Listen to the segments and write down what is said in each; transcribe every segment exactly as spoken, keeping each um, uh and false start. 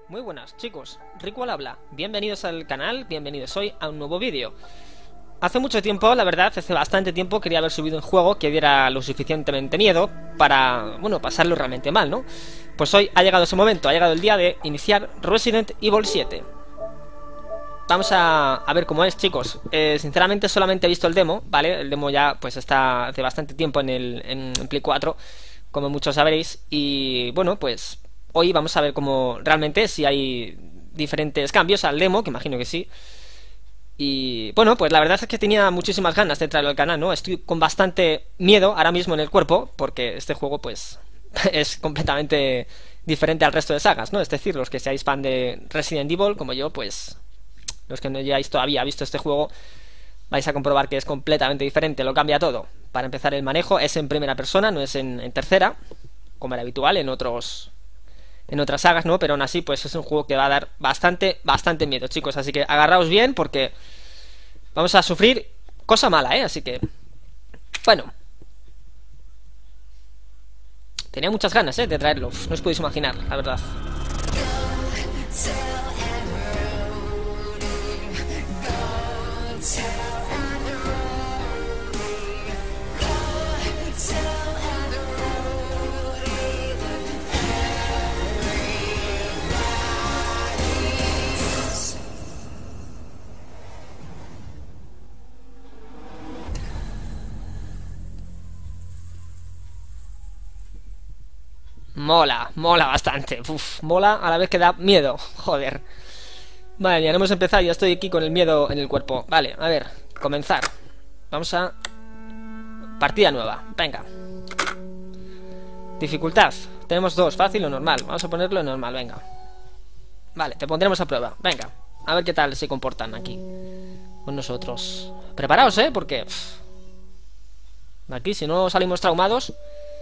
Muy buenas chicos, Rico al habla, bienvenidos al canal, bienvenidos hoy a un nuevo vídeo. Hace mucho tiempo, la verdad, hace bastante tiempo quería haber subido un juego que diera lo suficientemente miedo para, bueno, pasarlo realmente mal, ¿no? Pues hoy ha llegado ese momento, ha llegado el día de iniciar Resident Evil siete. Vamos a, a ver cómo es, chicos. eh, Sinceramente solamente he visto el demo, ¿vale? El demo ya pues está hace bastante tiempo en, el, en, en Play cuatro, como muchos sabréis. Y bueno, pues hoy vamos a ver cómo realmente, si hay diferentes cambios al demo, que imagino que sí. Y bueno, pues la verdad es que tenía muchísimas ganas de traerlo al canal, ¿no? Estoy con bastante miedo ahora mismo en el cuerpo, porque este juego pues es completamente diferente al resto de sagas, ¿no? Es decir, los que seáis fan de Resident Evil, como yo, pues los que no hayáis todavía visto este juego, vais a comprobar que es completamente diferente, lo cambia todo. Para empezar, el manejo es en primera persona, no es en, en tercera, como era habitual en otros en otras sagas, ¿no? Pero aún así, pues es un juego que va a dar bastante, bastante miedo, chicos. Así que agarraos bien, porque vamos a sufrir cosa mala, ¿eh? Así que, bueno, tenía muchas ganas, ¿eh? De traerlo, Uf, no os podéis imaginar, la verdad. Mola, mola bastante. Uf, mola a la vez que da miedo. Joder. Vale, ya no hemos empezado, ya estoy aquí con el miedo en el cuerpo. Vale, a ver, comenzar. Vamos a... partida nueva, venga. Dificultad, tenemos dos, fácil o normal. Vamos a ponerlo en normal, venga. Vale, te pondremos a prueba, venga. A ver qué tal se comportan aquí con nosotros. Preparaos, eh, porque pff, aquí si no salimos traumados.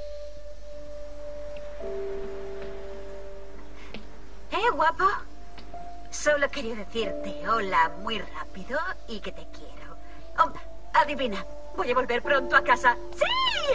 ¿Eh, guapo? Solo quería decirte hola muy rápido y que te quiero. Oh, adivina, voy a volver pronto a casa. ¡Sí!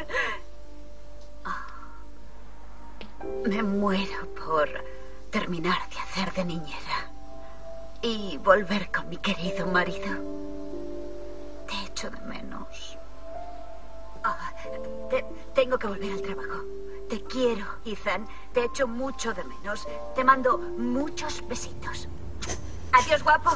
Oh, me muero por terminar de hacer de niñera y volver con mi querido marido. Te echo de menos. Oh, te, tengo que volver al trabajo. Te quiero, Ethan. Te echo mucho de menos. Te mando muchos besitos. Adiós, guapo.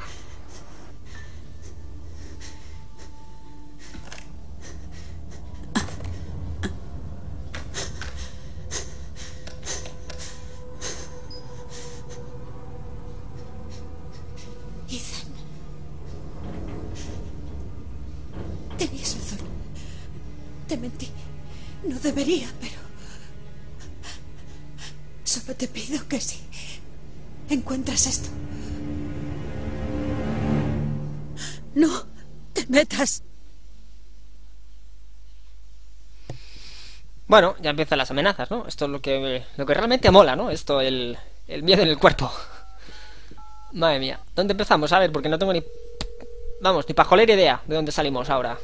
Ethan. Tenías razón. Te mentí. No debería, pero... solo te pido que si encuentras esto, no te metas. Bueno, ya empiezan las amenazas, ¿no? Esto es lo que lo que realmente mola, ¿no? Esto, el, el miedo en el cuerpo. Madre mía. ¿Dónde empezamos? A ver, porque no tengo ni... vamos, ni pajolera idea de dónde salimos ahora.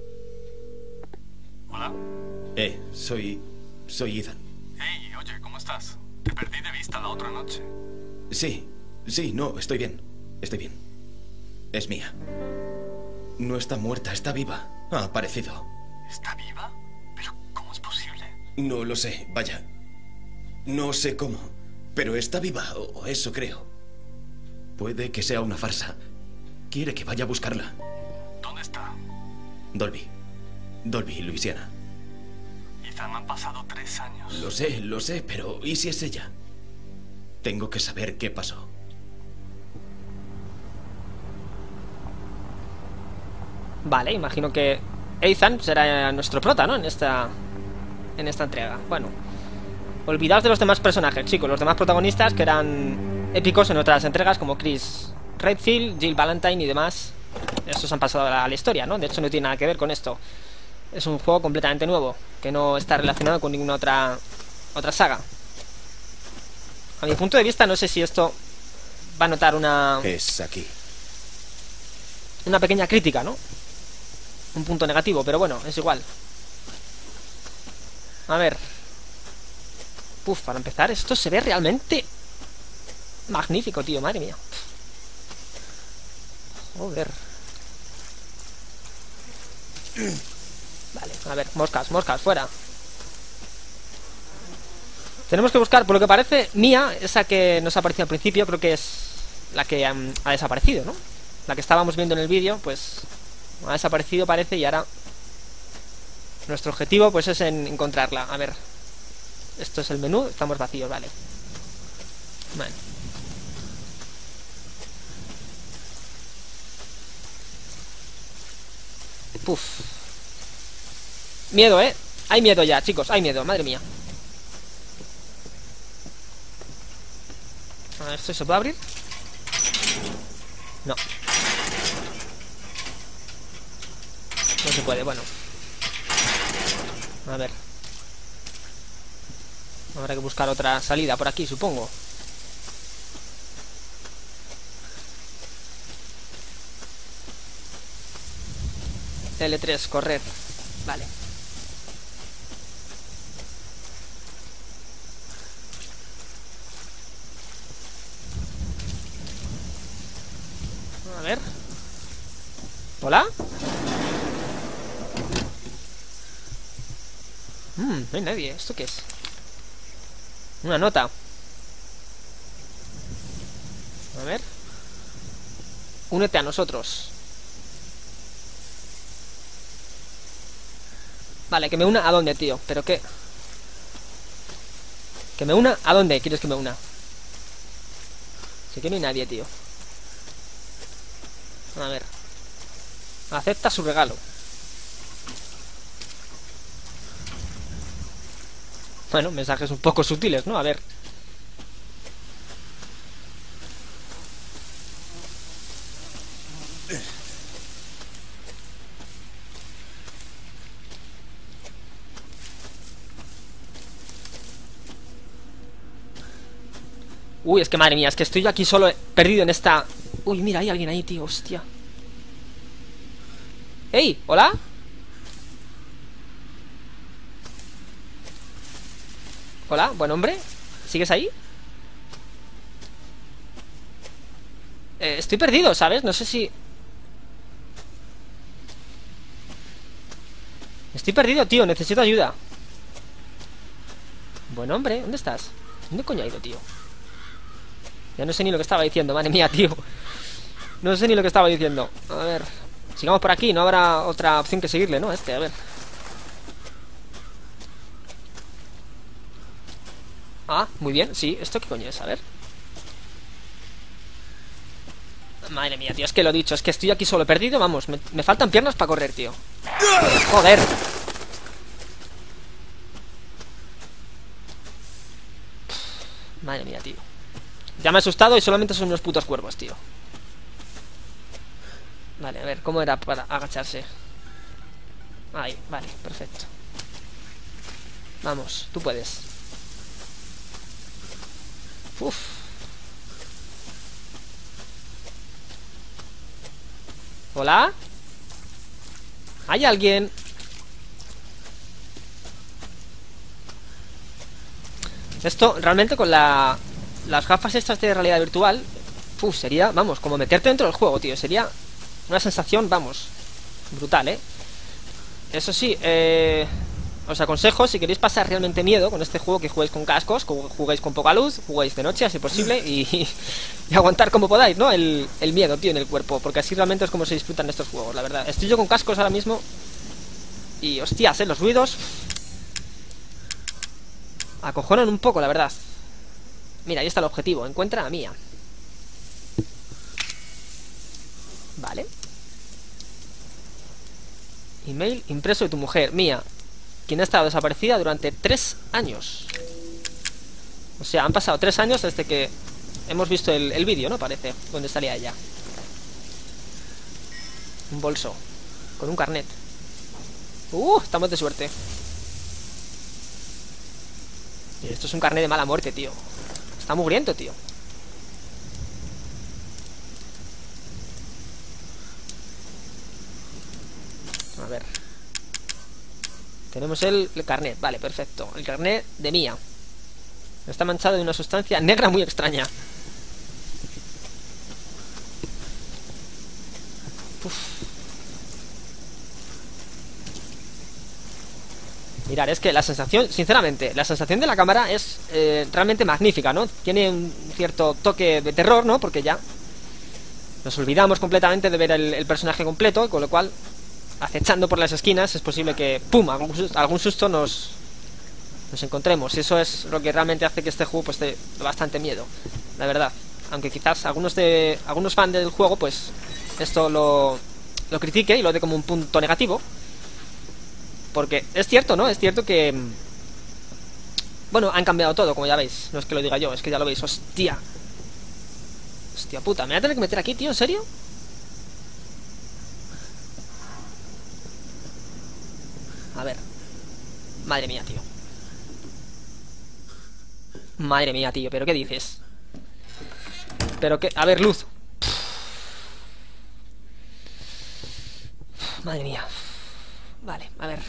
Hola. Eh, soy... soy Ethan. Hey, oye, ¿cómo estás? Te perdí de vista la otra noche. Sí, sí, no, estoy bien. Estoy bien. Es mía. No está muerta, está viva. Ha aparecido. ¿Está viva? ¿Pero cómo es posible? No lo sé, vaya. No sé cómo, pero está viva, o eso creo. Puede que sea una farsa. Quiere que vaya a buscarla. ¿Dónde está? Dolby. Dolby, Luisiana. Ethan, han pasado tres años. Lo sé, lo sé, pero ¿y si es ella? Tengo que saber qué pasó. Vale, imagino que Ethan será nuestro prota, ¿no? En esta... en esta entrega. Bueno, olvidaos de los demás personajes, chicos. Los demás protagonistas que eran épicos en otras entregas, como Chris Redfield, Jill Valentine y demás. Estos han pasado a la historia, ¿no? De hecho no tiene nada que ver con esto. Es un juego completamente nuevo, que no está relacionado con ninguna otra otra saga. A mi punto de vista, no sé si esto va a notar una... Es aquí. una pequeña crítica, ¿no? Un punto negativo, pero bueno, es igual. A ver. Puf, para empezar, esto se ve realmente magnífico, tío, madre mía. Joder. Vale, a ver, moscas, moscas, fuera. Tenemos que buscar, por lo que parece, Mia, esa que nos ha aparecido al principio, creo que es la que um, ha desaparecido, ¿no? La que estábamos viendo en el vídeo, pues ha desaparecido, parece, y ahora nuestro objetivo, pues, es en encontrarla. A ver, esto es el menú, estamos vacíos, vale. Vale. Puf. Miedo, ¿eh? Hay miedo ya, chicos, hay miedo, madre mía. A ver, ¿esto se puede abrir? No. No se puede, bueno. A ver. Habrá que buscar otra salida por aquí, supongo. L tres, correr. Vale. A ver. ¿Hola? Mmm, no hay nadie. ¿Esto qué es? Una nota. A ver. Únete a nosotros. Vale, que me una a dónde, tío. ¿Pero qué? ¿Que me una a dónde quieres que me una? Sé que no hay nadie, tío. A ver. Acepta su regalo. Bueno, mensajes un poco sutiles, ¿no? A ver. Uy, es que madre mía, es que estoy yo aquí solo perdido en esta... Uy, mira, hay alguien ahí, tío, hostia. ¡Ey! ¿Hola? Hola, buen hombre. ¿Sigues ahí? Eh, estoy perdido, ¿sabes? No sé si... Estoy perdido, tío, necesito ayuda. Buen hombre, ¿dónde estás? ¿Dónde coño ha ido, tío? Ya no sé ni lo que estaba diciendo, madre mía, tío. No sé ni lo que estaba diciendo. A ver, sigamos por aquí, no habrá otra opción que seguirle, ¿no? Este, a ver. Ah, muy bien, sí, ¿esto qué coño es? A ver. Madre mía, tío, es que lo he dicho, es que estoy aquí solo perdido, vamos, me, me faltan piernas para correr, tío. Joder. Madre mía, tío. Ya me he asustado y solamente son unos putos cuervos, tío. Vale, a ver, ¿cómo era para agacharse? Ahí, vale, perfecto. Vamos, tú puedes. Uf. ¿Hola? ¿Hay alguien? Esto, realmente con la... Las gafas estas de realidad virtual, uf, sería, vamos, como meterte dentro del juego, tío. Sería una sensación, vamos, brutal, ¿eh? Eso sí, eh, os aconsejo, si queréis pasar realmente miedo con este juego, que juguéis con cascos, que juguéis con poca luz, juguéis de noche, si posible, y, y aguantar como podáis, ¿no? El, el miedo, tío, en el cuerpo, porque así realmente es como se disfrutan estos juegos, la verdad. Estoy yo con cascos ahora mismo y, hostias, ¿eh? Los ruidos acojonan un poco, la verdad. Mira, ahí está el objetivo. Encuentra a Mia. Vale. Email impreso de tu mujer, Mia, quien ha estado desaparecida durante tres años. O sea, han pasado tres años desde que hemos visto el, el vídeo, ¿no? Parece, donde salía ella. Un bolso con un carnet. Uh, estamos de suerte. Y esto es un carnet de mala muerte, tío. Está mugriento, tío. A ver. Tenemos el, el carnet, vale, perfecto. El carnet de Mia. Está manchado de una sustancia negra muy extraña. Uf. Mirad, es que la sensación, sinceramente, la sensación de la cámara es eh, realmente magnífica, ¿no? Tiene un cierto toque de terror, ¿no? Porque ya nos olvidamos completamente de ver el, el personaje completo, con lo cual, acechando por las esquinas, es posible que, ¡pum!, algún susto, algún susto nos, nos encontremos. Y eso es lo que realmente hace que este juego pues dé bastante miedo, la verdad. Aunque quizás algunos de algunos fans del juego, pues, esto lo, lo critique y lo dé como un punto negativo. Porque es cierto, ¿no? Es cierto que... Bueno, han cambiado todo, como ya veis. No es que lo diga yo, es que ya lo veis. ¡Hostia! Hostia puta, ¿me voy a tener que meter aquí, tío? ¿En serio? A ver. Madre mía, tío. Madre mía, tío, ¿pero qué dices? Pero qué... A ver, luz. Madre mía. Vale, a ver.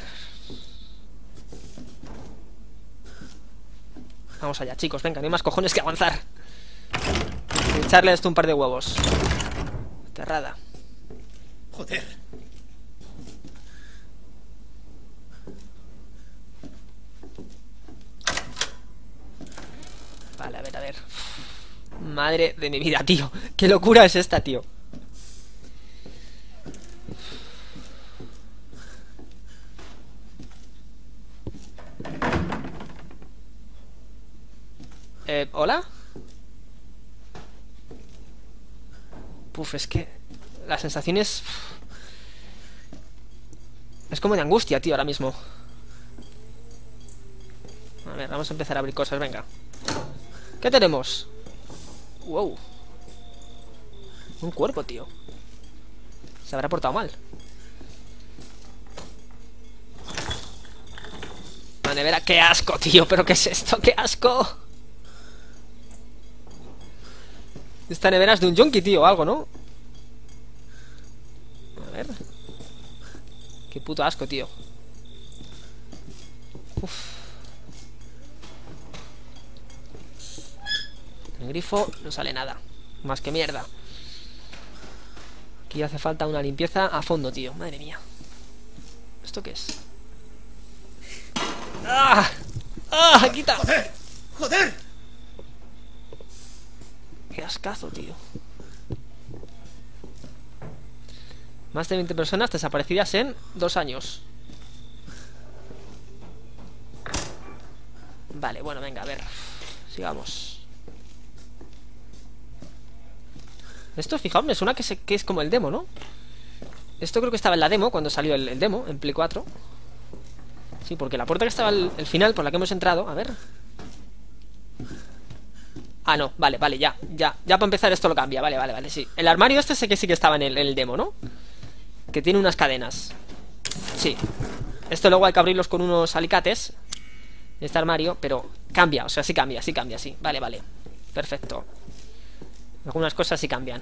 Vamos allá, chicos, venga, no hay más cojones que avanzar. Echarle a esto un par de huevos. Cerrada. Joder. Vale, a ver, a ver. Madre de mi vida, tío. Qué locura es esta, tío. Eh, ¿hola? Puf, es que la sensación es... Es como de angustia, tío, ahora mismo. A ver, vamos a empezar a abrir cosas, venga. ¿Qué tenemos? Wow. Un cuerpo, tío. Se habrá portado mal. La nevera, qué asco, tío. ¿Pero qué es esto? ¡Qué asco! Esta nevera es de un yonki, tío, o algo, ¿no? A ver. Qué puto asco, tío. Uf. En grifo no sale nada. Más que mierda. Aquí hace falta una limpieza a fondo, tío. Madre mía. ¿Esto qué es? ¡Ah! ¡Ah! ¡Quita! ¡Joder! ¡Joder! Qué ascazo, tío. Más de veinte personas desaparecidas en dos años. Vale, bueno, venga, a ver. Sigamos. Esto, fijaos, me suena que, se, que es como el demo, ¿no? Esto creo que estaba en la demo, cuando salió el, el demo, en Play cuatro. Sí, porque la puerta que estaba al el final, por la que hemos entrado, a ver. Ah, no, vale, vale, ya, ya, ya para empezar esto lo cambia, vale, vale, vale, sí. El armario este sé que sí que estaba en el, en el demo, ¿no? Que tiene unas cadenas. Sí. Esto luego hay que abrirlos con unos alicates. Este armario, pero cambia, o sea, sí cambia, sí cambia, sí. Vale, vale, perfecto. Algunas cosas sí cambian.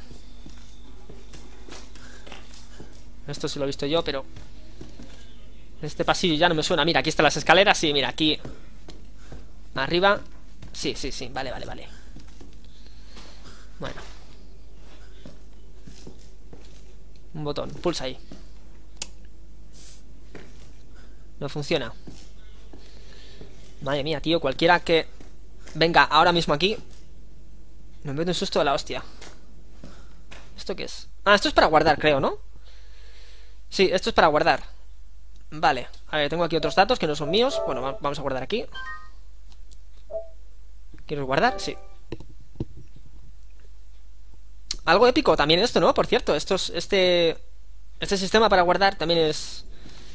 Esto sí lo he visto yo, pero... Este pasillo ya no me suena. Mira, aquí están las escaleras, sí, mira, aquí... Arriba... Sí, sí, sí, vale, vale, vale. Bueno. Un botón, pulsa ahí. No funciona. Madre mía, tío, cualquiera que venga ahora mismo aquí me meto un susto de la hostia. ¿Esto qué es? Ah, esto es para guardar, creo, ¿no? Sí, esto es para guardar. Vale, a ver, tengo aquí otros datos que no son míos. Bueno, va vamos a guardar aquí. ¿Quieres guardar? Sí. Algo épico también esto, ¿no? Por cierto, estos, este Este sistema para guardar también es...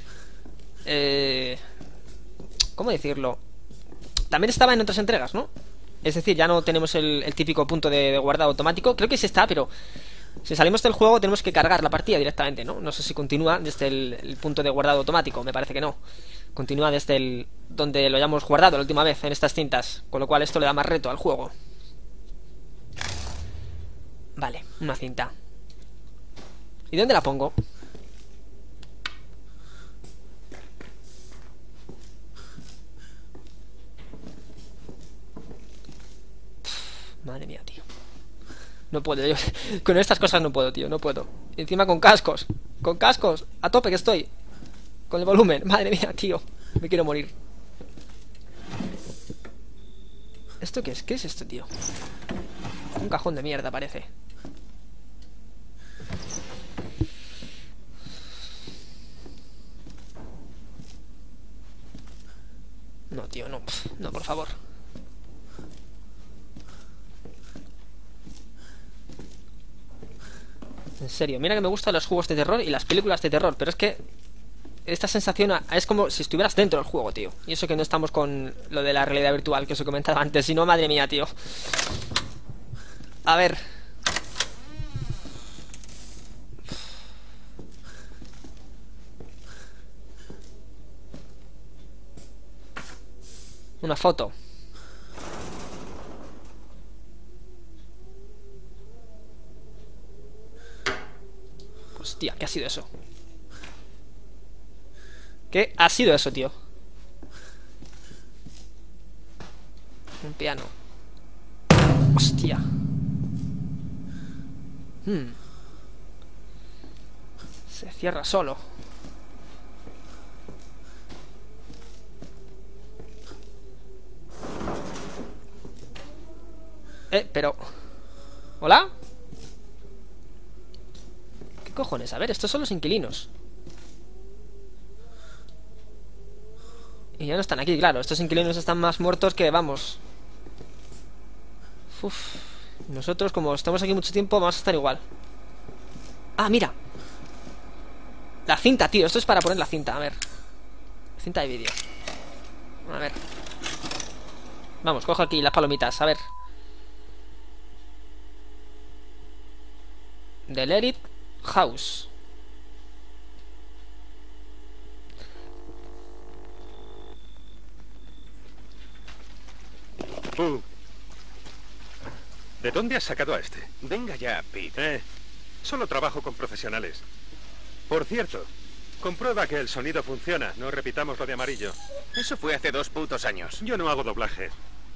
Eh, ¿Cómo decirlo? También estaba en otras entregas, ¿no? Es decir, ya no tenemos el, el típico punto de, de guardado automático. Creo que sí está, pero... Si salimos del juego tenemos que cargar la partida directamente, ¿no? No sé si continúa desde el, el punto de guardado automático. Me parece que no. Continúa desde el... donde lo hayamos guardado la última vez en estas cintas. Con lo cual esto le da más reto al juego. Vale, una cinta. ¿Y dónde la pongo? Madre mía, tío. No puedo, yo con estas cosas no puedo, tío, no puedo. Y encima con cascos, con cascos, a tope que estoy. Con el volumen, madre mía, tío. Me quiero morir. ¿Esto qué es? ¿Qué es esto, tío? Un cajón de mierda parece. No, tío, no, no, por favor. En serio, mira que me gustan los juegos de terror y las películas de terror, pero es que esta sensación es como si estuvieras dentro del juego, tío. Y eso que no estamos con lo de la realidad virtual que os he comentado antes, si no, madre mía, tío. A ver. Una foto. Hostia, ¿qué ha sido eso? ¿Qué ha sido eso, tío? Un piano. Hostia. Hmm. Se cierra solo. Eh, pero... ¿Hola? ¿Qué cojones? A ver, estos son los inquilinos. Y ya no están aquí, claro. Estos inquilinos están más muertos que, vamos. Uf. Nosotros, como estamos aquí mucho tiempo, vamos a estar igual. Ah, mira. La cinta, tío. Esto es para poner la cinta, a ver. Cinta de vídeo. A ver. Vamos, cojo aquí las palomitas, a ver. The Let It House. Uh. ¿De dónde has sacado a este? Venga ya, Pete. Eh, solo trabajo con profesionales. Por cierto, comprueba que el sonido funciona. No repitamos lo de amarillo. Eso fue hace dos putos años. Yo no hago doblaje.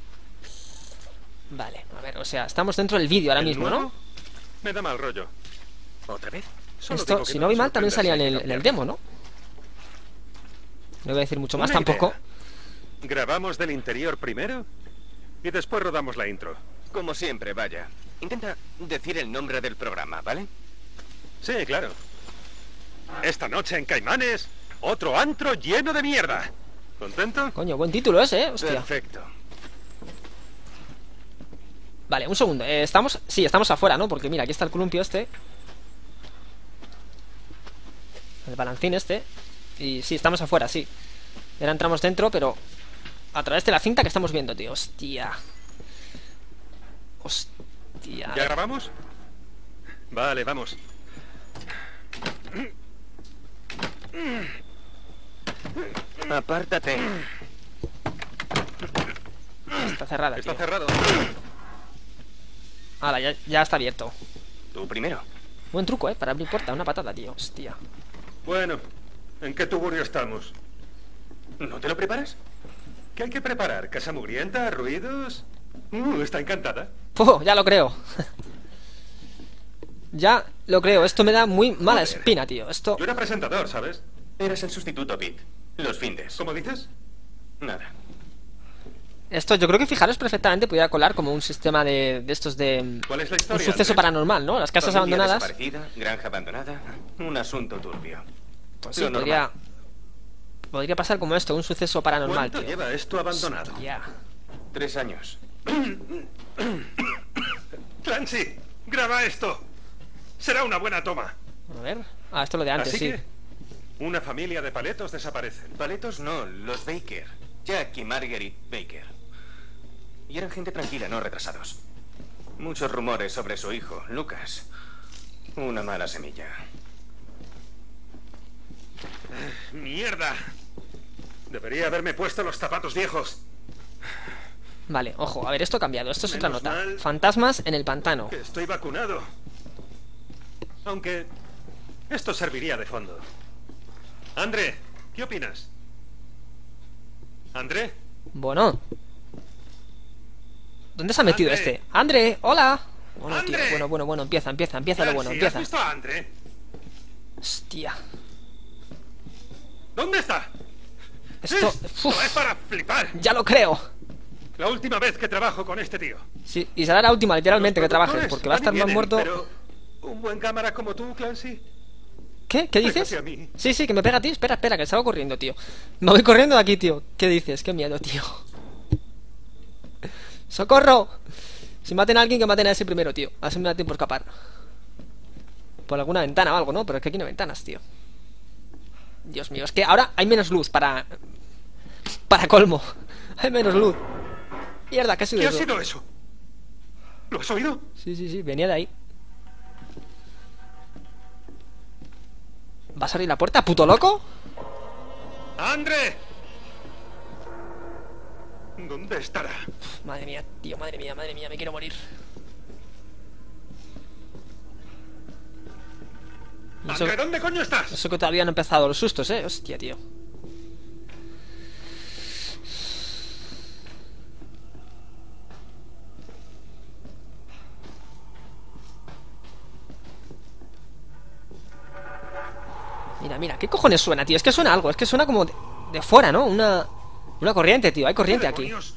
Vale, a ver, o sea, estamos dentro del vídeo ahora ¿El mismo, nuevo? ¿no? Me da mal rollo. ¿Otra vez? Solo digo Esto, que si no no me vi mal, también sorprenda salía en si hay el, que en el cambiarlo. demo, ¿no? No voy a decir mucho más Una tampoco. idea. ¿Grabamos del interior primero? Y después rodamos la intro. Como siempre, vaya. Intenta decir el nombre del programa, ¿vale? Sí, claro. Esta noche en Caimanes, otro antro lleno de mierda. ¿Contento? Coño, buen título ese, ¿eh? Hostia. Perfecto. Vale, un segundo. Eh, estamos... Sí, estamos afuera, ¿no? Porque mira, aquí está el columpio este. El balancín este. Y sí, estamos afuera, sí. Ahora entramos dentro, pero... a través de la cinta que estamos viendo, tío. Hostia. Hostia. ¿Ya grabamos? Vale, vamos. Apártate. Está cerrada, Está tío. cerrado. Hala, ya, ya está abierto. Tú primero. Buen truco, ¿eh? Para abrir puerta. Una patada, tío. Hostia. Bueno, ¿en qué tugurio estamos? ¿No te lo preparas? ¿Qué hay que preparar? ¿Casa mugrienta? ¿Ruidos? Uh, está encantada. ¡Puf! Ya lo creo. Ya lo creo. Esto me da muy mala Joder. espina, tío. Esto... Yo era presentador, ¿sabes? Eres el sustituto, Pete. Los findes. ¿Cómo dices? Nada. Esto yo creo que fijaros perfectamente podría colar como un sistema de, de estos de... ¿Cuál es la Un historia? suceso Andrés? paranormal, ¿no? Las casas Familia abandonadas. desaparecida, granja abandonada. Un asunto turbio. Pues sí, Lo normal. podría... Podría pasar como esto, un suceso paranormal, ¿Cuánto tío. lleva esto abandonado? Ya. Tres años. Clancy, graba esto. Será una buena toma. A ver. Ah, esto es lo de antes, Así sí. que, una familia de paletos desaparecen. Paletos no, los Baker. Jack y Marguerite Baker. Y eran gente tranquila, no retrasados. Muchos rumores sobre su hijo, Lucas. Una mala semilla. ¡Mierda! Debería haberme puesto los zapatos viejos. Vale, ojo, a ver, esto ha cambiado. Esto es otra Menos nota. mal. Fantasmas en el pantano. Que estoy vacunado. Aunque esto serviría de fondo. André, ¿qué opinas? ¿André? Bueno. ¿Dónde se ha metido André. este? ¡André! ¡Hola! Bueno, tío, ¡Andre! bueno, bueno, bueno, empieza, empieza, empieza lo bueno, Clancy, ¿has empieza. visto a Andre? Hostia. ¿Dónde está? Esto... Esto uf, es para flipar. ya lo creo. La última vez que trabajo con este tío. Sí, y será la última, literalmente, Los que trabajes, productores porque va a estar van y más vienen, muerto... Pero un buen cámara como tú, Clancy. ¿Qué? ¿Qué dices? Pégate a mí. Sí, sí, que me pega a ti. Espera, espera, que salgo corriendo, tío. Me voy corriendo de aquí, tío. ¿Qué dices? Qué miedo, tío. ¡Socorro! Si maten a alguien, que maten a ese primero, tío. Así me da tiempo a escapar. Por alguna ventana o algo, ¿no? Pero es que aquí no hay ventanas, tío. Dios mío, es que ahora hay menos luz para... Para colmo. Hay menos luz. Mierda, ¿qué ha sido ¿Qué ha eso? sido eso? ¿Lo has oído? Sí, sí, sí, venía de ahí. ¿Vas a abrir la puerta, puto loco? ¡Andre! ¿Dónde estará? Madre mía, tío, madre mía, madre mía, me quiero morir. Y eso, ¡Andre, ¿dónde coño estás? eso que todavía no han empezado los sustos, eh. Hostia, tío. Mira, mira, ¿qué cojones suena, tío? Es que suena algo, es que suena como de, de fuera, ¿no? Una, una corriente, tío, hay corriente ¿Qué aquí. demonios?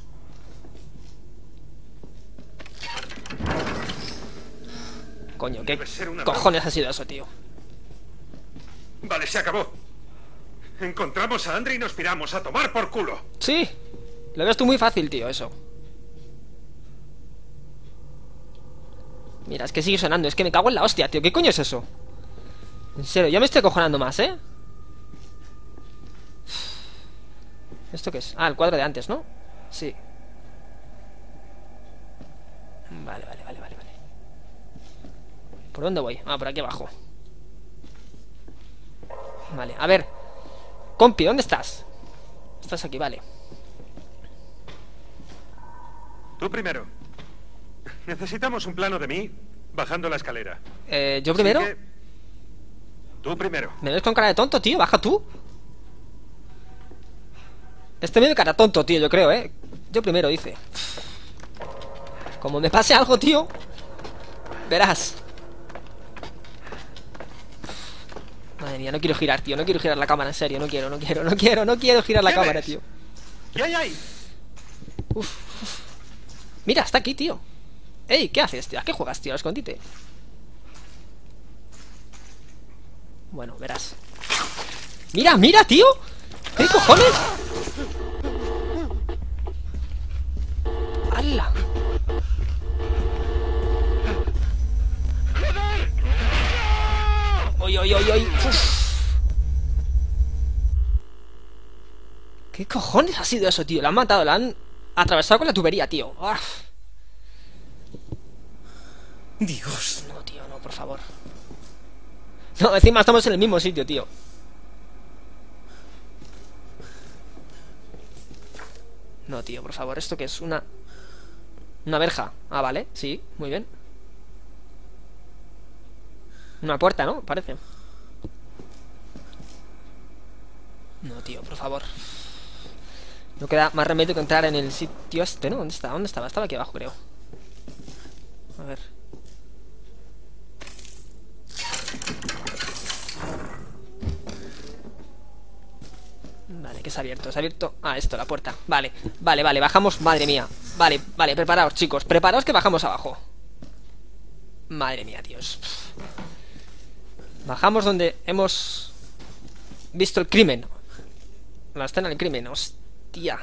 Coño, ¿qué Debe ser una cojones ha sido eso, tío? Vale, se acabó. Encontramos a Andre y nos piramos a tomar por culo. Sí, lo ves tú muy fácil, tío, eso. Mira, es que sigue sonando, es que me cago en la hostia, tío. ¿Qué coño es eso? En serio, ya me estoy cojonando más, ¿eh? ¿Esto qué es? Ah, el cuadro de antes, ¿no? Sí. Vale, vale, vale, vale, vale. ¿Por dónde voy? Ah, por aquí abajo. Vale, a ver. Compi, ¿dónde estás? Estás aquí, vale. Tú primero. Necesitamos un plano de mí bajando la escalera. Eh, ¿yo primero? Así que, tú primero. ¿Me ves con cara de tonto, tío? Baja tú. Este me ve cara tonto, tío, yo creo, ¿eh? Yo primero, dice. Como me pase algo, tío, verás. Madre mía, no quiero girar, tío. No quiero girar la cámara, en serio. No quiero, no quiero, no quiero, no quiero girar la ¿Qué cámara, ves? tío. ¿Qué hay ahí? Uf, uf. Mira, está aquí, tío. Ey, ¿qué haces, tío? ¿A qué juegas, tío? Al escondite. Bueno, verás. Mira, mira, tío. ¿Qué cojones? ¡Hala! ¡Oy, oy, oy, oy! Uf. ¿Qué cojones ha sido eso, tío? La han matado, la han atravesado con la tubería, tío. ¡Ah! Dios. No, tío, no, por favor. No, encima estamos en el mismo sitio, tío. No, tío, por favor, ¿esto qué es? Una... Una verja. Ah, vale, sí, muy bien. Una puerta, ¿no? Parece. No, tío, por favor. No queda más remedio que entrar en el sitio este, ¿no? ¿Dónde está? ¿Dónde estaba? Estaba aquí abajo, creo. A ver. Vale, que se ha abierto, se ha abierto. Ah, esto, la puerta. Vale, vale, vale, bajamos. Madre mía. Vale, vale, preparaos, chicos. Preparaos que bajamos abajo. Madre mía, Dios. Bajamos donde hemos visto el crimen. La escena del crimen, hostia.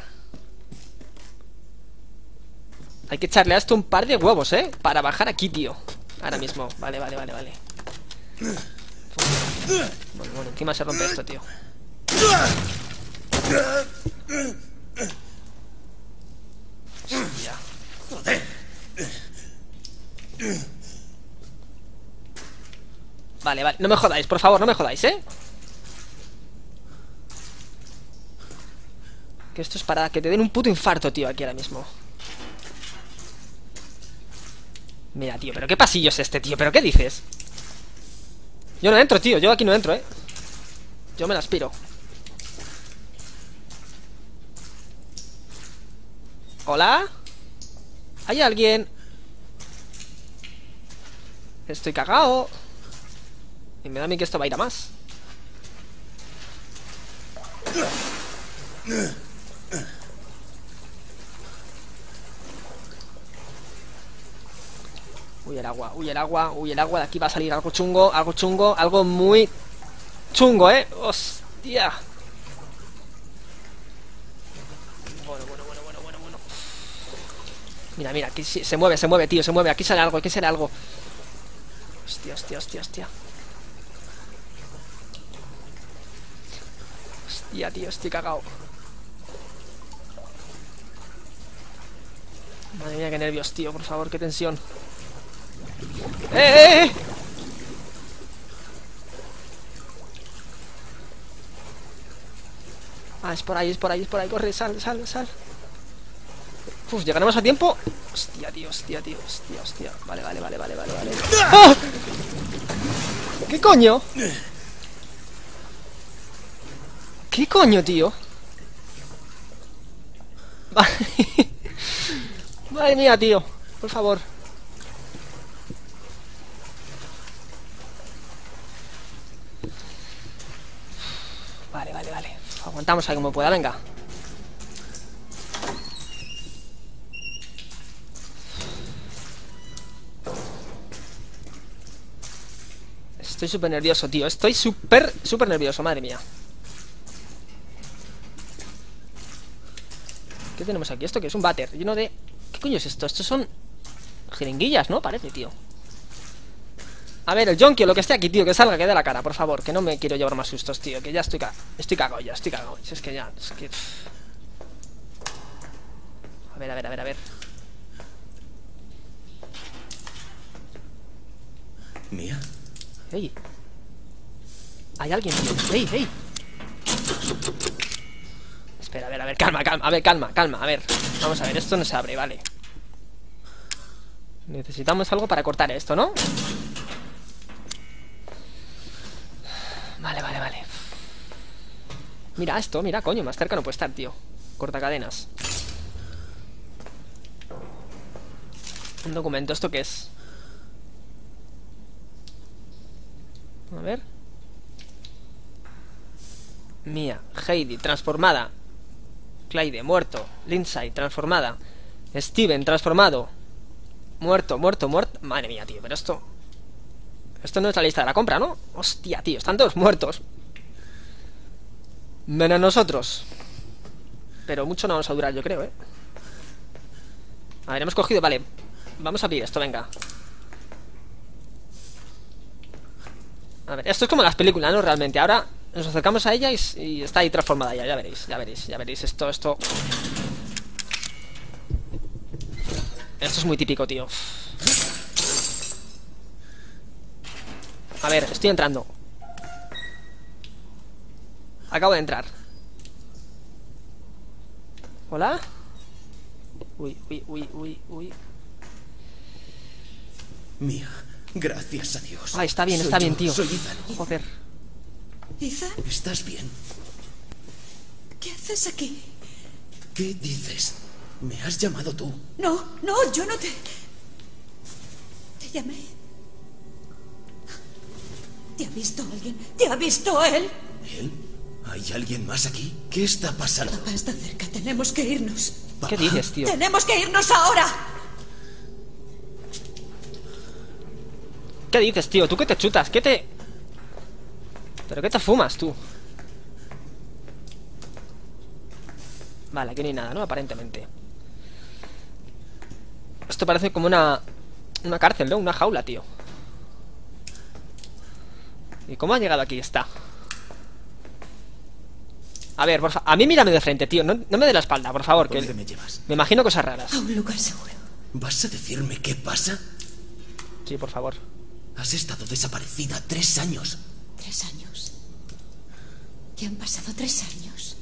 Hay que echarle a esto un par de huevos, ¿eh? Para bajar aquí, tío. Ahora mismo, vale, vale, vale, vale. Bueno, bueno, encima se rompe esto, tío. Hostia. Vale, vale, no me jodáis, por favor, no me jodáis, ¿eh? Que esto es para que te den un puto infarto, tío, aquí ahora mismo. Mira, tío, pero qué pasillo es este, tío, pero qué dices. Yo no entro, tío, yo aquí no entro, ¿eh? Yo me la aspiro. ¿Hola? ¿Hay alguien? Estoy cagado. Y me da a mí que esto va a ir a más. Uy, el agua, uy, el agua, uy, el agua. De aquí va a salir algo chungo, algo chungo, algo muy chungo, ¿eh? Hostia. Bueno, bueno, bueno, bueno, bueno, bueno. Mira, mira, aquí se mueve, se mueve, tío, se mueve. Aquí sale algo, aquí sale algo. Hostia, hostia, hostia, hostia. Hostia, tío, estoy cagado. Madre mía, qué nervios, tío, por favor, qué tensión. ¡Eh, eh, eh! Ah, es por ahí, es por ahí, es por ahí. Corre, sal, sal, sal. Uf, ¿llegaremos a tiempo? Hostia, tío, hostia, tío, hostia, hostia. Vale, vale, vale, vale, vale, vale. ¡Ah! ¿Qué coño? ¿Qué coño, tío? Madre mía, tío. Por favor. Vale, vale, vale. Aguantamos ahí como pueda, venga. Estoy súper nervioso, tío. Estoy súper, súper nervioso, madre mía. ¿Qué tenemos aquí? ¿Esto qué es? Un váter lleno de... ¿Qué coño es esto? Estos son jeringuillas, ¿no? Parece, tío. A ver, el Jonky o lo que esté aquí, tío, que salga, que dé la cara, por favor. Que no me quiero llevar más sustos, tío. Que ya estoy cagado. Estoy cagado ya, estoy cagado. Si es que ya... Es que... A ver, a ver, a ver, a ver. ¿Mía? ¡Ey! Hay alguien, tío. ¡Ey, ey! Espera, a ver, a ver, calma, calma, a ver, calma, calma, a ver. Vamos a ver, esto no se abre, vale. Necesitamos algo para cortar esto, ¿no? Vale, vale, vale. Mira esto, mira, coño, más cerca no puede estar, tío. Corta cadenas. Un documento, ¿esto qué es? A ver. Mía, Heidi, transformada. Clyde, muerto. Lindsay, transformada. Steven, transformado. Muerto, muerto, muerto. Madre mía, tío, pero esto... Esto no es la lista de la compra, ¿no? Hostia, tío, están todos muertos. Menos nosotros. Pero mucho no vamos a durar, yo creo, ¿eh? A ver, hemos cogido... Vale, vamos a abrir esto, venga. A ver, esto es como las películas, ¿no? Realmente, ahora nos acercamos a ella y, y está ahí transformada ya, ya veréis, ya veréis, ya veréis. Esto, esto... Esto es muy típico, tío. A ver, estoy entrando. Acabo de entrar. ¿Hola? Uy, uy, uy, uy, uy. Mía, gracias a Dios. Ah, está bien, Soy está yo, bien, tío. Soy Ethan. Joder. ¿Ethan? ¿Estás bien? ¿Qué haces aquí? ¿Qué dices? ¿Me has llamado tú? No, no, yo no te... Te llamé. ¿Te ha visto alguien? ¿Te ha visto él? ¿Él? ¿Hay alguien más aquí? ¿Qué está pasando? Papá está cerca, tenemos que irnos. ¿Qué dices, tío? ¡Tenemos que irnos ahora! ¿Qué dices, tío? ¿Tú qué te chutas? ¿Qué te...? ¿Pero qué te fumas, tú? Vale, aquí no hay nada, ¿no? Aparentemente. Esto parece como una... Una cárcel, ¿no? Una jaula, tío. ¿Y cómo ha llegado aquí? Está. A ver, por favor. A mí mírame de frente, tío. No, no me dé la espalda, por favor. Que ¿Dónde me llevas? me imagino cosas raras. A un lugar seguro. ¿Vas a decirme qué pasa? Sí, por favor. Has estado desaparecida tres años. Tres años. Ya han pasado tres años.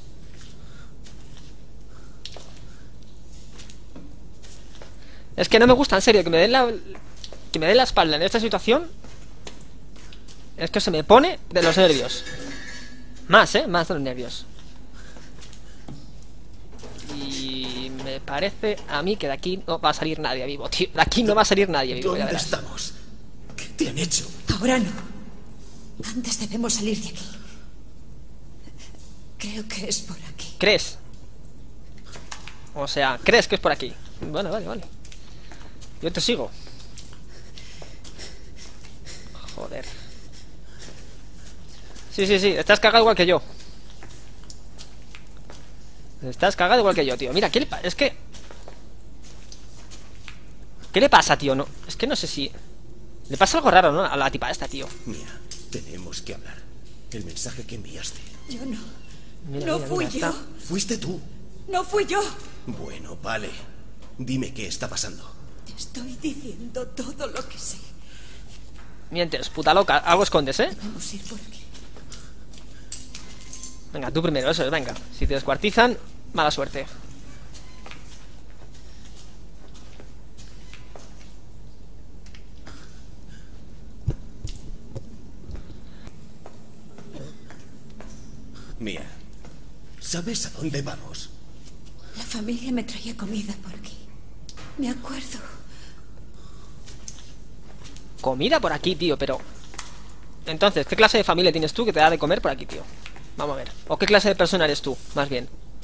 Es que no me gusta, en serio, que me den la... Que me den la espalda en esta situación. Es que se me pone de los nervios. Más, ¿eh? Más de los nervios. Y me parece a mí que de aquí no va a salir nadie vivo, tío. De aquí no va a salir nadie vivo, ya ¿Dónde verás. estamos? ¿Qué te han hecho? Ahora no. Antes debemos salir de aquí. Creo que es por aquí. ¿Crees? O sea, ¿crees que es por aquí? Bueno, vale, vale. Yo te sigo. Joder. Sí, sí, sí, estás cagado igual que yo. Estás cagado igual que yo, tío. Mira, ¿qué le pasa? Es que... ¿Qué le pasa, tío? No, es que no sé si... Le pasa algo raro, ¿no? A la tipa esta, tío. Mira, tenemos que hablar. El mensaje que enviaste. Yo no. Mira, no mira, fui mira, yo. está. Fuiste tú. No fui yo. Bueno, vale. Dime qué está pasando. Te estoy diciendo todo lo que sé. Mientes, puta loca. Algo escondes, ¿eh? Vamos a ir por aquí. Venga, tú primero, eso es, venga. Si te descuartizan, mala suerte. Mía, ¿sabes a dónde vamos? La familia me traía comida por aquí. Me acuerdo. Comida por aquí, tío, pero... Entonces, ¿qué clase de familia tienes tú que te da de comer por aquí, tío? Vamos a ver. ¿O qué clase de persona eres tú, más bien?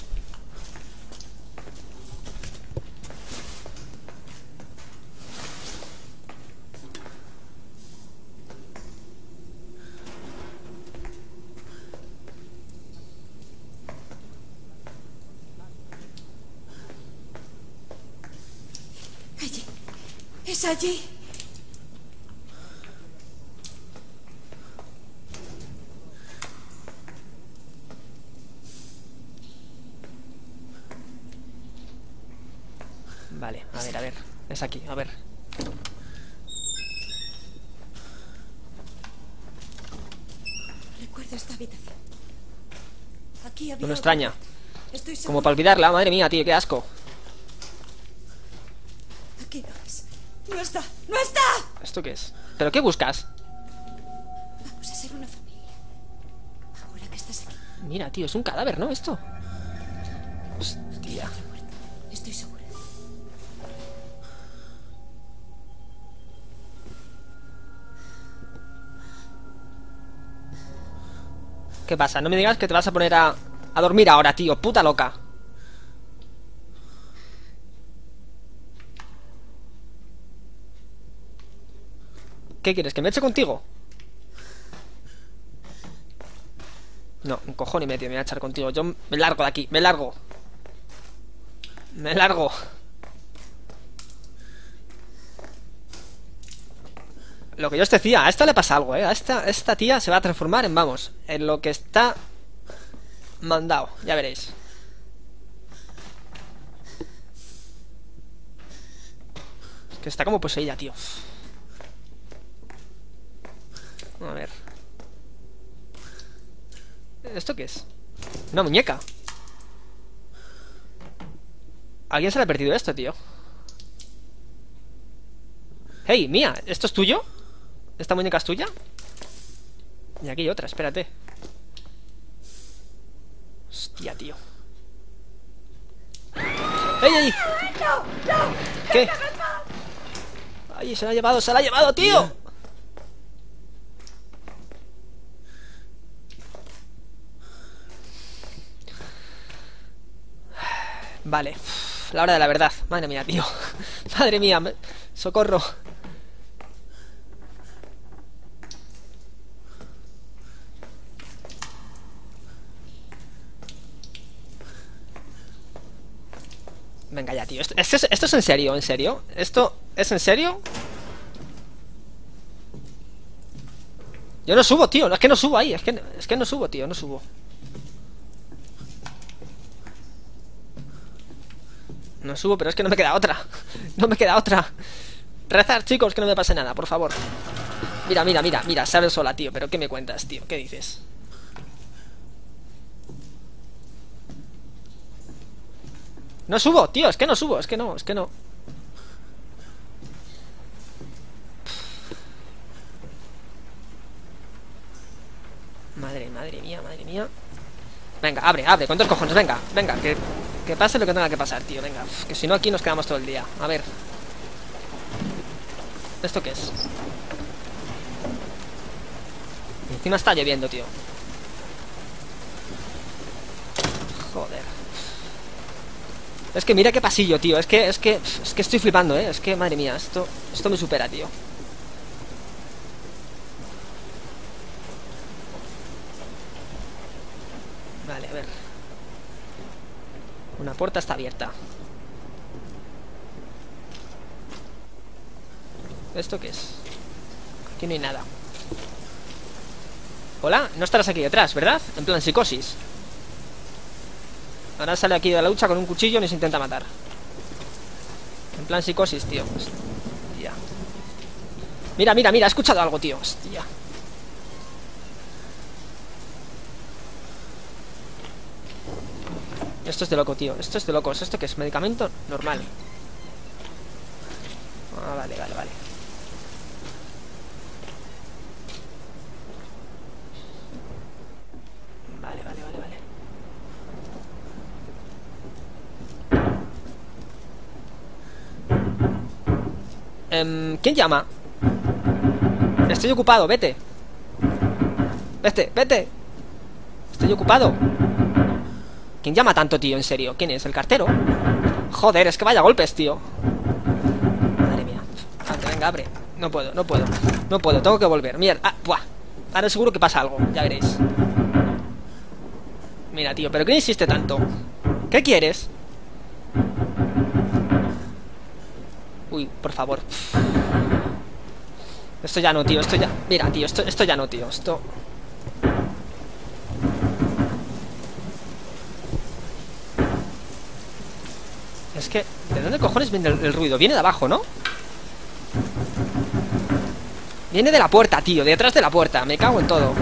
Allí. Es allí. Vale, a ver, a ver. Es aquí, a ver. Recuerdo esta habitación. Aquí había No me otra extraña. puerta. Estoy Como segura. para olvidarla, madre mía, tío, qué asco. Aquí no es. ¡No está! ¡No está! ¿Esto qué es? ¿Pero qué buscas? Vamos a ser una familia. Ahora que estás aquí. Mira, tío, es un cadáver, ¿no? Esto. Hostia. Estoy segura. ¿Qué pasa? No me digas que te vas a poner a, a dormir ahora, tío. Puta loca. ¿Qué quieres? ¿Que me eche contigo? No, un cojón y medio me voy a echar contigo. Yo me largo de aquí, me largo. Me largo. Lo que yo os decía, a esta le pasa algo, ¿eh? A esta, a esta tía se va a transformar en, vamos, en lo que está mandado, ya veréis. Es que está como poseída, tío. A ver. ¿Esto qué es? Una muñeca. ¿Alguien se le ha perdido esto, tío? Hey, Mía, ¿esto es tuyo? ¿Esta muñeca es tuya? Y aquí hay otra, espérate. Hostia, tío. ¡Ey, ey! ¿Qué? ¡Ay, se la ha llevado, se la ha llevado, tío! Vale, la hora de la verdad. Madre mía, tío. Madre mía, me... socorro. Venga ya, tío. ¿Esto, esto, es, ¿Esto es en serio? ¿En serio? ¿Esto es en serio? Yo no subo, tío. Es que no subo ahí. Es que, es que no subo, tío. No subo. No subo, pero es que no me queda otra. No me queda otra. Rezar, chicos, que no me pase nada, por favor. Mira, mira, mira, mira, sabes sola, tío. Pero ¿qué me cuentas, tío? ¿Qué dices? No subo, tío, es que no subo, es que no, es que no. Madre, madre mía, madre mía. Venga, abre, abre, ¿cuántos cojones? Venga, venga, que, que pase lo que tenga que pasar, tío, venga. Que si no aquí nos quedamos todo el día. A ver. ¿Esto qué es? Y encima está lloviendo, tío. Joder. Es que mira qué pasillo, tío. Es que, es que, es que estoy flipando, eh. Es que, madre mía, esto, esto me supera, tío. Vale, a ver. Una puerta está abierta. ¿Esto qué es? Aquí no hay nada. Hola, no estarás aquí detrás, ¿verdad? En plan psicosis. Ahora sale aquí de la lucha con un cuchillo y nos intenta matar. En plan psicosis, tío. Hostia. Mira, mira, mira, he escuchado algo, tío. Hostia. Esto es de loco, tío. Esto es de locos. ¿Esto qué es? Medicamento normal. Ah, vale, vale, vale. Vale, vale, vale, vale. Um, ¿Quién llama? Estoy ocupado, vete. Vete, vete. Estoy ocupado. ¿Quién llama tanto, tío? En serio, ¿quién es? ¿El cartero? Joder, es que vaya golpes, tío. Madre mía. Abre, venga, abre. No puedo, no puedo. No puedo, tengo que volver. Mierda. Ah, buah. Ahora seguro que pasa algo, ya veréis. Mira, tío, ¿pero qué insiste tanto? ¿Qué quieres? Uy, por favor. Esto ya no, tío, esto ya... Mira, tío, esto, esto ya no, tío. Esto... Es que... ¿De dónde cojones viene el, el ruido? Viene de abajo, ¿no? Viene de la puerta, tío, de detrás de la puerta. Me cago en todo.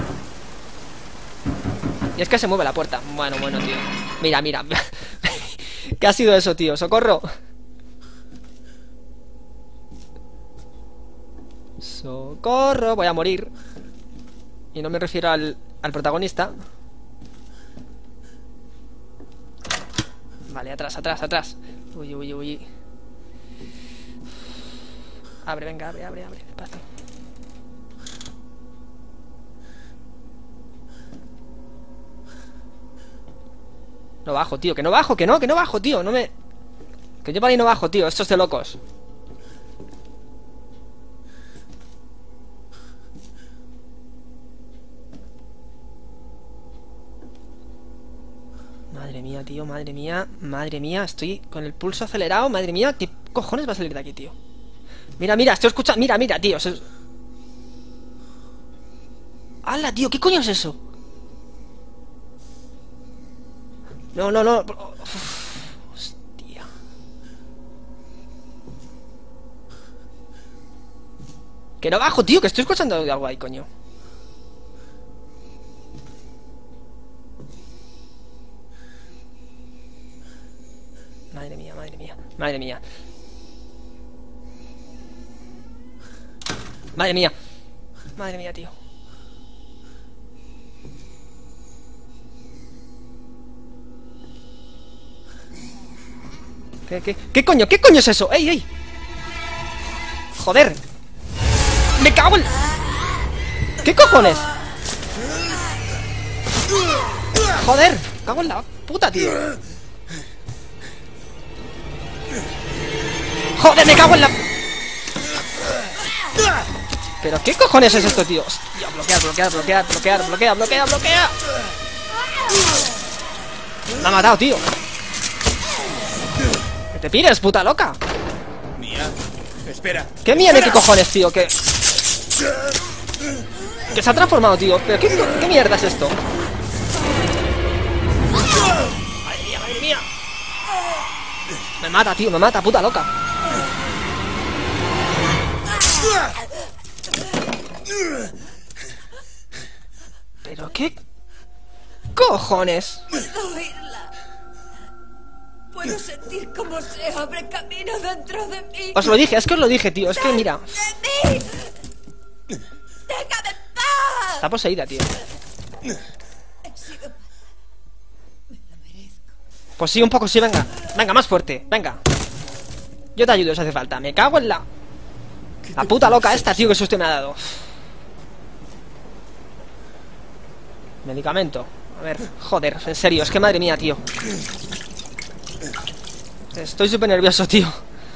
Y es que se mueve la puerta. Bueno, bueno, tío. Mira, mira. ¿Qué ha sido eso, tío? ¡Socorro! ¡Socorro! Voy a morir. Y no me refiero al, al protagonista. Vale, atrás, atrás, atrás. Uy, uy, uy. Abre, venga, abre, abre, abre. Pasa. No bajo, tío, que no bajo, que no, que no bajo, tío. No me... Que yo para ahí no bajo, tío. Esto es de locos. Madre mía, tío, madre mía. Madre mía, estoy con el pulso acelerado. Madre mía, ¿qué cojones va a salir de aquí, tío? Mira, mira, estoy escuchando. Mira, mira, tío. Se... ¡Hala, tío! ¿Qué coño es eso? No, no, no. Uf, hostia. Que no bajo, tío, que estoy escuchando algo ahí, coño. Madre mía, madre mía, madre mía. Madre mía. Madre mía, tío. ¿Qué, qué, qué coño? ¿Qué coño es eso? ¡Ey, ey! ¡Joder! ¡Me cago en... ¿Qué cojones? ¡Joder! ¡Me cago en la puta, tío! ¡Joder, me cago en la... ¿Pero qué cojones es esto, tío? Hostia, bloquear, bloquear, bloquear, bloquear, bloquear, bloquear, bloquear. Me ha matado, tío. ¡Que te pires, puta loca! Mía, espera. ¿Qué mía de qué cojones, tío? ¿Qué? Que se ha transformado, tío. ¿Pero qué, qué mierda es esto? ¡Madre mía, madre mía! Me mata, tío, me mata, puta loca. ¿Pero qué cojones? Puedo oírla. Puedo sentir cómo se abre camino dentro de mí. Os lo dije, es que os lo dije, tío. Es que mira. ¡De mí! ¡Déjame en paz! Está poseída, tío. He sido... Me lo merezco. Pues sí, un poco sí, venga. Venga, más fuerte, venga. Yo te ayudo si hace falta. Me cago en la... La puta loca esta, tío, que susto me ha dado. Medicamento. A ver, joder, en serio, es que madre mía, tío. Estoy súper nervioso, tío.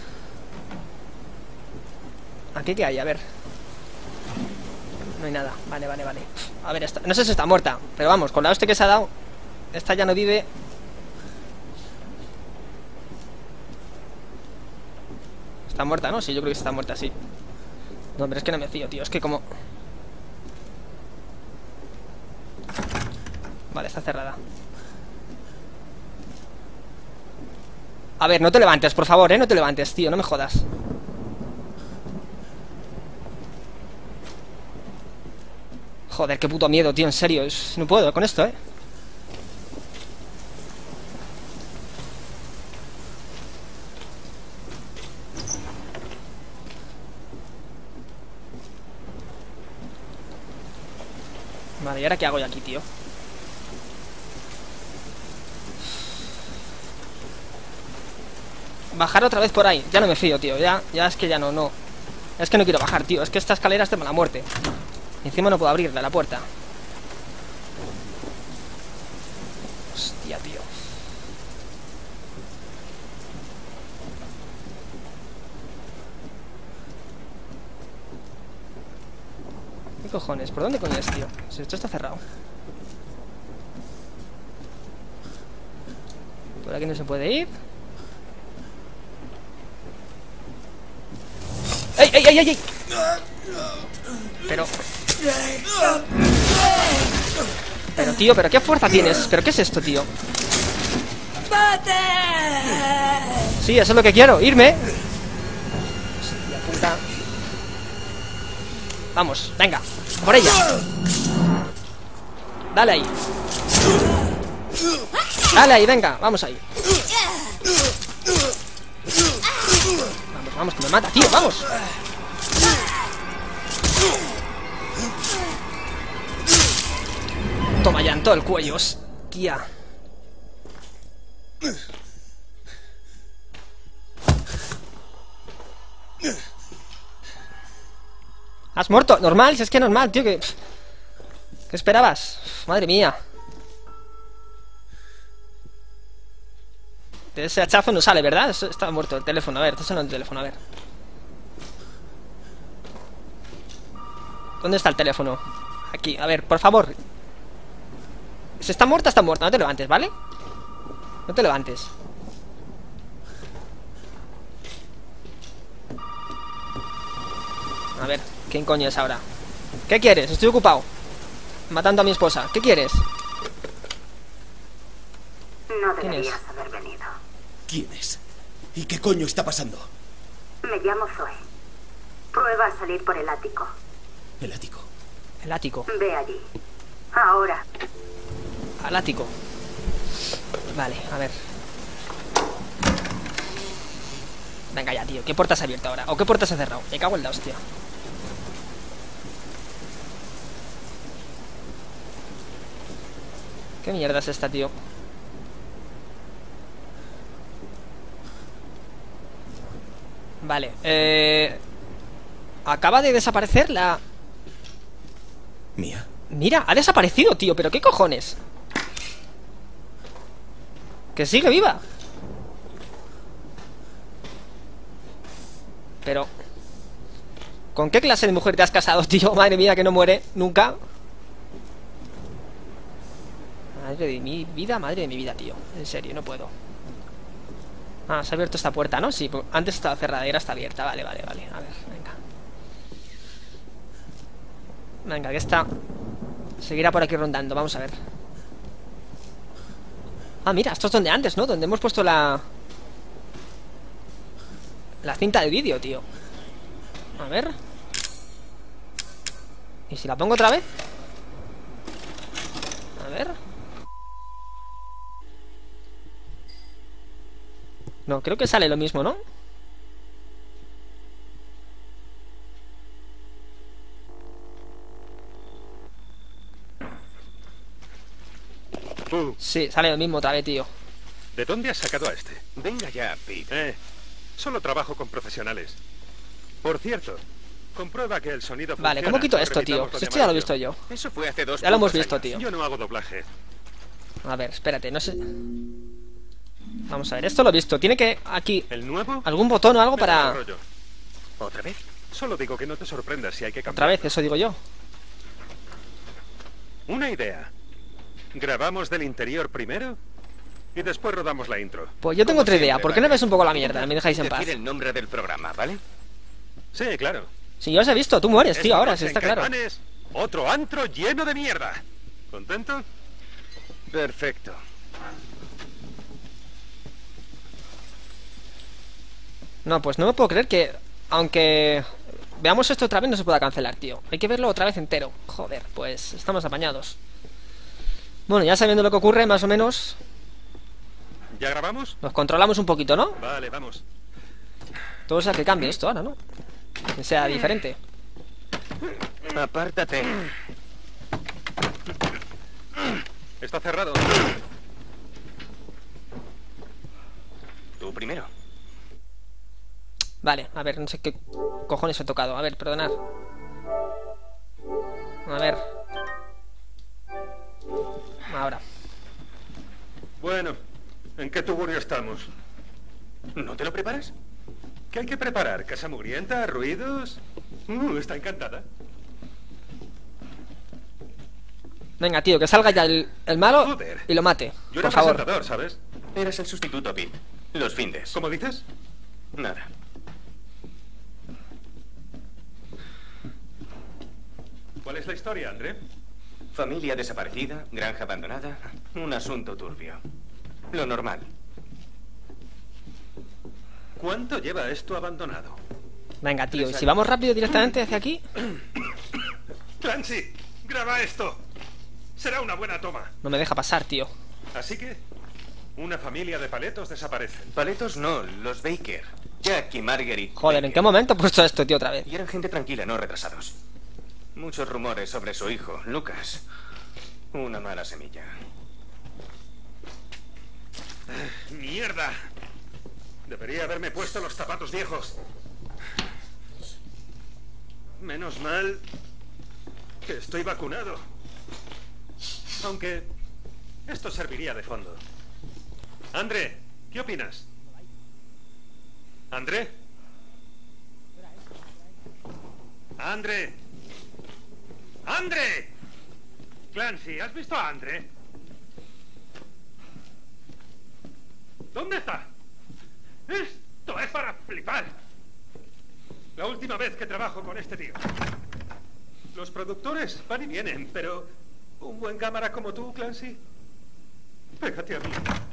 ¿Aquí qué hay? A ver. No hay nada, vale, vale, vale. A ver, esta... no sé si está muerta, pero vamos, con la hostia que se ha dado, esta ya no vive. Está muerta, ¿no? Sí, yo creo que está muerta, sí. No, pero es que no me fío, tío, es que como... Vale, está cerrada. A ver, no te levantes, por favor, ¿eh? No te levantes, tío, no me jodas. Joder, qué puto miedo, tío, en serio. Es... No puedo con esto, ¿eh? Vale, ¿y ahora qué hago yo aquí, tío? Bajar otra vez por ahí. Ya no me fío, tío. Ya, ya es que ya no, no. Es que no quiero bajar, tío. Es que esta escalera es de mala muerte. Encima no puedo abrirle la puerta. Hostia, tío. ¿Qué cojones? ¿Por dónde coño es, tío? Si esto está cerrado. Por aquí no se puede ir. ¡Ey, ey, ey, ey! ey! Pero... Pero, tío, ¿pero qué fuerza tienes? ¿Pero qué es esto, tío? ¡Mate! Sí, eso es lo que quiero, irme. Hostia puta. Vamos, venga, por ella. Dale ahí. Dale ahí, venga, vamos ahí. Vamos, vamos, que me mata, tío, vamos. Toma ya en todo el cuello, hostia. ¿Has muerto? Normal, si es que normal, tío, que... ¿Qué esperabas? Madre mía. De ese hachazo no sale, ¿verdad? Eso está muerto el teléfono, a ver, está sonando el teléfono, a ver. ¿Dónde está el teléfono? Aquí, a ver, por favor. Si está muerta, está muerta, no te levantes, ¿vale? No te levantes. A ver, ¿quién coño es ahora? ¿Qué quieres? Estoy ocupado matando a mi esposa, ¿qué quieres? No ¿Quién es? deberías haber venido. ¿Quién es? ¿Y qué coño está pasando? Me llamo Zoe. Prueba a salir por el ático. El ático. El ático. Ve allí. Ahora. Al ático. Vale, a ver. Venga ya, tío. ¿Qué puerta se ha abierto ahora? ¿O qué puerta se ha cerrado? Me cago en la hostia. ¿Qué mierda es esta, tío? Vale, eh... acaba de desaparecer la... Mía. Mira, ha desaparecido, tío, pero ¿qué cojones? Que sigue viva. Pero... ¿con qué clase de mujer te has casado, tío? Madre mía, que no muere nunca. Madre de mi vida, madre de mi vida, tío. En serio, no puedo. Ah, se ha abierto esta puerta, ¿no? Sí, antes estaba cerrada y ahora está abierta. Vale, vale, vale. A ver, venga. Venga, que está... seguirá por aquí rondando, vamos a ver. Ah, mira, esto es donde antes, ¿no? Donde hemos puesto la... la cinta de vídeo, tío. A ver. ¿Y si la pongo otra vez? A ver. No, creo que sale lo mismo, ¿no? Uh, Sí, sale lo mismo otra vez, tío. ¿De dónde has sacado a este? Venga ya, Pete. Eh, solo trabajo con profesionales. Por cierto, Comprueba que el sonido funciona. Vale, ¿cómo quito esto, tío? Repitamos Si de esto ya lo he amarillo. visto yo. Eso fue hace dos Ya lo hemos putos visto, años. tío. Yo no hago doblaje. A ver, espérate, no sé. Vamos a ver, esto lo he visto. Tiene que aquí ¿El nuevo? algún botón o algo Me da para... mal rollo. ¿Otra vez? Solo digo que no te sorprendas si hay que cambiar. Otra vez, eso digo yo. Una idea. Grabamos del interior primero y después rodamos la intro. Pues yo tengo Como otra idea. siempre, ¿Por qué no vale. ves un poco la mierda? Me dejáis en paz. Decir el nombre del programa, ¿vale? Sí, claro. Si yo os he visto, tú mueres, tío, Esta ahora, noche si en está claro. Caimanes, otro antro lleno de mierda. ¿Contento? Perfecto. No, pues no me puedo creer que... Aunque... Veamos esto otra vez, no se pueda cancelar, tío. Hay que verlo otra vez entero. Joder, pues estamos apañados. Bueno, ya sabiendo lo que ocurre, más o menos... ¿Ya grabamos? Nos controlamos un poquito, ¿no? Vale, vamos. Todo sea que cambie esto ahora, ¿no? Que sea diferente. Apártate. Está cerrado. Tú primero. Vale, a ver, no sé qué cojones he tocado. A ver, perdonad. A ver. Ahora. Bueno, ¿en qué tugurio estamos? ¿No te lo preparas? ¿Qué hay que preparar? ¿Casa mugrienta? ¿Ruidos? Uh, está encantada. Venga, tío, que salga ya el, el malo Joder. y lo mate. Yo era Por favor. presentador, ¿sabes? Eres el sustituto, Pete. Los findes. ¿Cómo dices? Nada. ¿Cuál es la historia, André? Familia desaparecida, granja abandonada, un asunto turbio. Lo normal. ¿Cuánto lleva esto abandonado? Venga, tío, y si vamos rápido directamente hacia aquí... Clancy, graba esto. Será una buena toma. No me deja pasar, tío. Así que, una familia de paletos desaparecen. Paletos no, los Baker. Jack y Marguerite. Joder, ¿en qué momento he puesto esto, tío, otra vez? Y eran gente tranquila, no retrasados. Muchos rumores sobre su hijo, Lucas. Una mala semilla. ¡Mierda! Debería haberme puesto los zapatos viejos. Menos mal que estoy vacunado. Aunque esto serviría de fondo. André, ¿qué opinas? ¿André? ¡André! ¡André! Clancy, ¿has visto a André? ¿Dónde está? Esto es para flipar. La última vez que trabajo con este tío. Los productores van y vienen, pero un buen cámara como tú, Clancy, pégate a mí.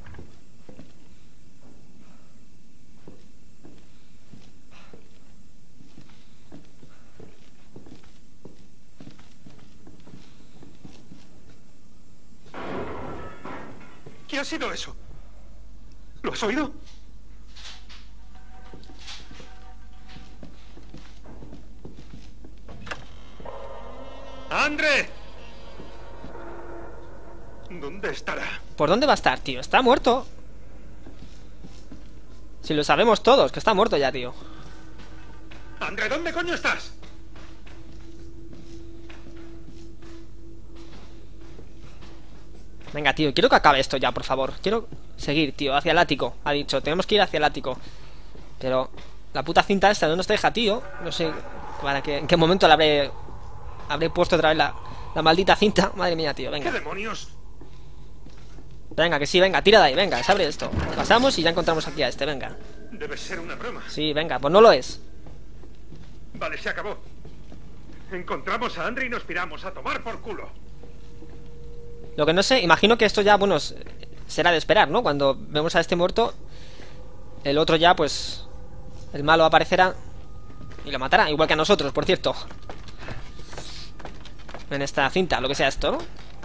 ¿Qué ha sido eso? ¿Lo has oído? ¡André! ¿Dónde estará? ¿Por dónde va a estar, tío? Está muerto. Si lo sabemos todos, que está muerto ya, tío. ¡André, ¿dónde coño estás? Venga, tío, quiero que acabe esto ya, por favor. Quiero seguir, tío, hacia el ático. Ha dicho, tenemos que ir hacia el ático. Pero la puta cinta esta no nos deja, tío. No sé para qué, en qué momento la habré Habré puesto otra vez la, la maldita cinta. Madre mía, tío, ¿Qué venga. demonios? Venga, que sí, venga, tira de ahí, venga, se abre esto. Pasamos y ya encontramos aquí a este, venga. Debe ser una broma. Sí, venga, pues no lo es. Vale, se acabó. Encontramos a André y nos piramos a tomar por culo. Lo que no sé, imagino que esto ya, bueno, s- será de esperar, ¿no? Cuando vemos a este muerto, el otro ya, pues, el malo aparecerá y lo matará, igual que a nosotros, por cierto. En esta cinta, lo que sea esto, ¿no?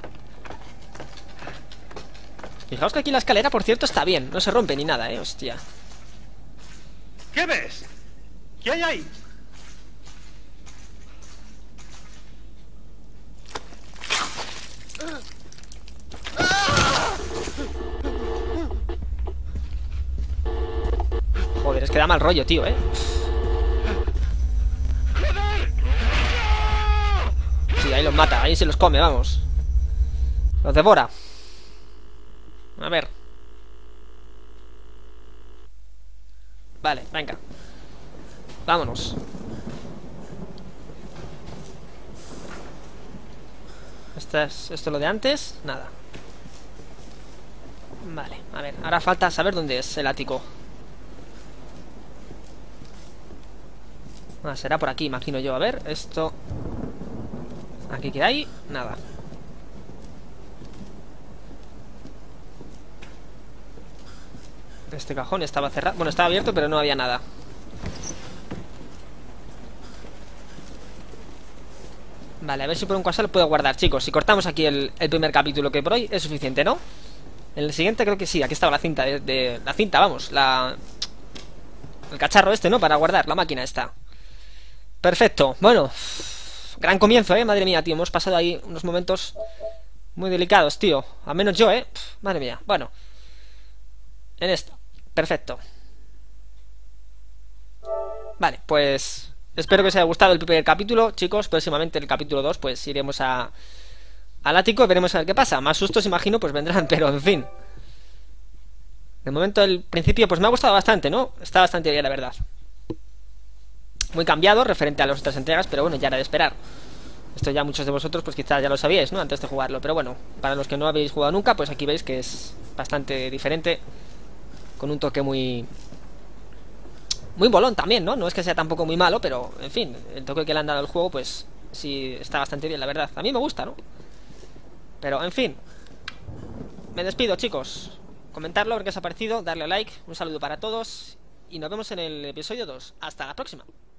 Fijaos que aquí la escalera, por cierto, está bien, no se rompe ni nada, ¿eh? Hostia. ¿Qué ves? ¿Qué hay ahí? Joder, es que da mal rollo, tío, ¿eh? ¡Joder! los mata, ahí se los come, vamos. Los devora. A ver. Vale, venga. Vámonos. Esto es, esto es lo de antes. Nada. Vale, a ver, ahora falta saber dónde es el ático. Ah, será por aquí, imagino yo. A ver, esto... Aquí que hay, nada. Este cajón estaba cerrado. Bueno, estaba abierto, pero no había nada. Vale, a ver si por un caso lo puedo guardar, chicos. Si cortamos aquí el, el primer capítulo, que por hoy es suficiente, ¿no? En el siguiente creo que sí. Aquí estaba la cinta de... de la cinta, vamos, la... El cacharro este, ¿no? Para guardar, la máquina esta. Perfecto, bueno. Gran comienzo, ¿eh? Madre mía, tío, hemos pasado ahí unos momentos muy delicados, tío. Al menos yo, ¿eh? Madre mía, bueno. En esto, perfecto. Vale, pues... Espero que os haya gustado el primer capítulo, chicos. Próximamente el capítulo dos, pues iremos a... al ático y veremos a ver qué pasa. Más sustos, imagino, pues vendrán, pero en fin. De momento, el principio, pues me ha gustado bastante, ¿no? Está bastante bien, la verdad. Muy cambiado referente a las otras entregas, pero bueno, ya era de esperar. Esto ya muchos de vosotros, pues quizás ya lo sabíais, ¿no? Antes de jugarlo, pero bueno, para los que no habéis jugado nunca, pues aquí veis que es bastante diferente. Con un toque muy... Muy bolón también, ¿no? No es que sea tampoco muy malo, pero, en fin, el toque que le han dado al juego, pues sí está bastante bien, la verdad. A mí me gusta, ¿no? Pero, en fin, me despido, chicos. Comentarlo, ver qué os ha parecido, darle a like, un saludo para todos y nos vemos en el episodio dos. Hasta la próxima.